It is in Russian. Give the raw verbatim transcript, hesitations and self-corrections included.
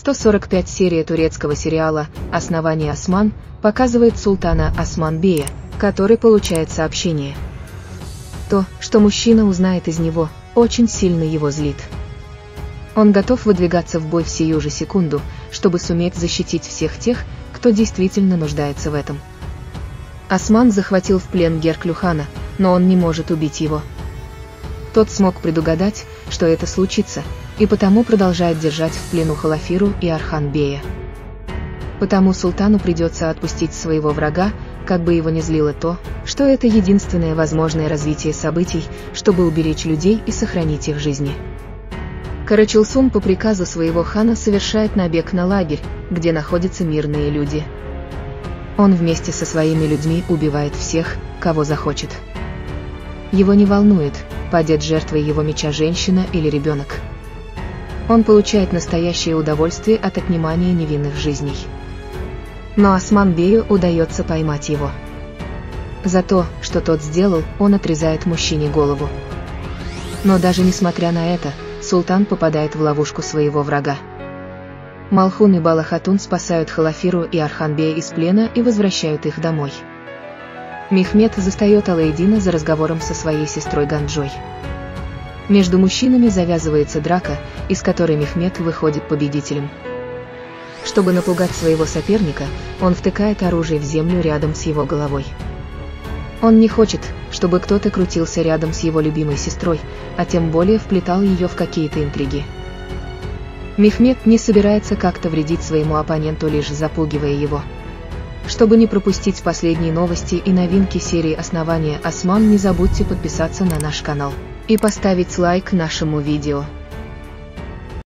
сто сорок пять серия турецкого сериала «Основание Осман» показывает султана Осман-бея, который получает сообщение. То, что мужчина узнает из него, очень сильно его злит. Он готов выдвигаться в бой в сию же секунду, чтобы суметь защитить всех тех, кто действительно нуждается в этом. Осман захватил в плен Герклюхана, но он не может убить его. Тот смог предугадать, что это случится, и потому продолжает держать в плену Халафиру и Архан-бея. Потому султану придется отпустить своего врага, как бы его ни злило то, что это единственное возможное развитие событий, чтобы уберечь людей и сохранить их жизни. Карачилсун по приказу своего хана совершает набег на лагерь, где находятся мирные люди. Он вместе со своими людьми убивает всех, кого захочет. Его не волнует, падет жертвой его меча женщина или ребенок. Он получает настоящее удовольствие от отнимания невинных жизней. Но Осман-бею удается поймать его. За то, что тот сделал, он отрезает мужчине голову. Но даже несмотря на это, султан попадает в ловушку своего врага. Малхун и Бала-хатун спасают Халафиру и Архан-бея из плена и возвращают их домой. Мехмед застает Алаэддина за разговором со своей сестрой Ганджой. Между мужчинами завязывается драка, из которой Мехмед выходит победителем. Чтобы напугать своего соперника, он втыкает оружие в землю рядом с его головой. Он не хочет, чтобы кто-то крутился рядом с его любимой сестрой, а тем более вплетал ее в какие-то интриги. Мехмед не собирается как-то вредить своему оппоненту, лишь запугивая его. Чтобы не пропустить последние новости и новинки серии «Основание Осман», не забудьте подписаться на наш канал и поставить лайк нашему видео.